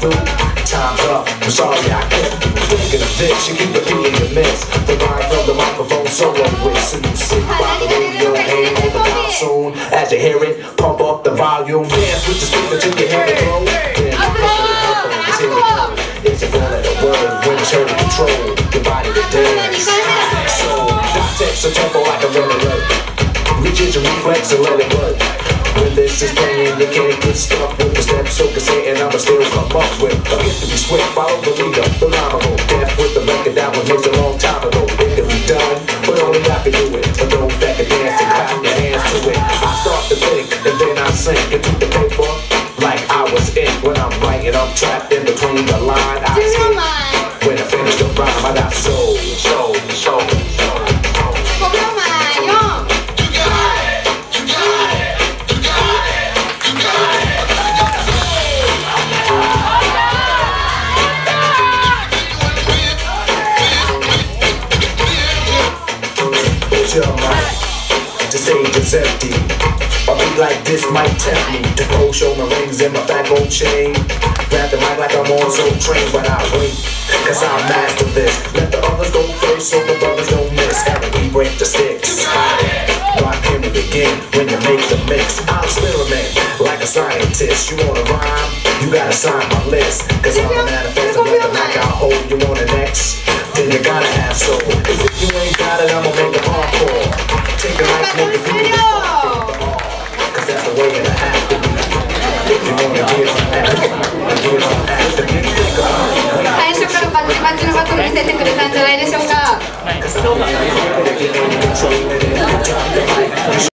through. Time's up, I'm sorry I kept you thinking of this. You keep repeating your miss. The line from the microphone solo with. So you sit by the radio, hang on the dial soon. As you hear it, pump up the volume. Dance with the speaker till you hear it blow. Then put the headphones, here we go. It's a four-letter word when it's heard to control your body to dance. So, dot text a tempo like a red alert. Reach your reflex and let it work. When this is playing, you can't get stuck with the steps so consistent, I'ma still come up with a gift to be swift, follow the leader, phenomenal. Death with the record that was made a long time ago. It can be done, but only I can do it. For those that can dance and clap your hands to it. I start to think, and then I sink into the paper like I was in. When I'm writing, I'm trapped in between the line. I skip. When I finish the rhyme, I got soul. Your mic, the stage is empty. A beat like this might tempt me to go show my rings and my fat gold chain. Grab the mic like I'm on Soul Train, but I wait, cause I master this. Let the others go first so the brothers don't miss. And we break the sticks. Rock him to begin when you make the mix. I'll experiment like a scientist. You wanna rhyme? You gotta sign my list. Cause I'm a manifest and let the mic I'll hold you on the next. Then you gotta have soul. Cause if you ain't got it, I'ma make it hardcore. Take a mic, make it feel cause that's the way it have to be. If you wanna give some act, to be. 最初からバッチバチのバトル見せてくれたんじゃないでしょうか。